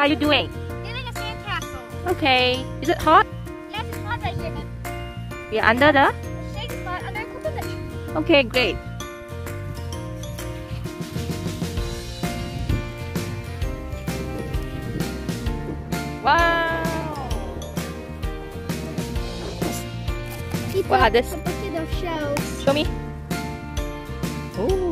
are you doing? Building a sandcastle. Okay. Is it hot? Yes, it's hot right here. We are under the? Shade spot under a coconut tree. Okay, great. Wow! People What are this? a bucket of shells. Show me. Ooh.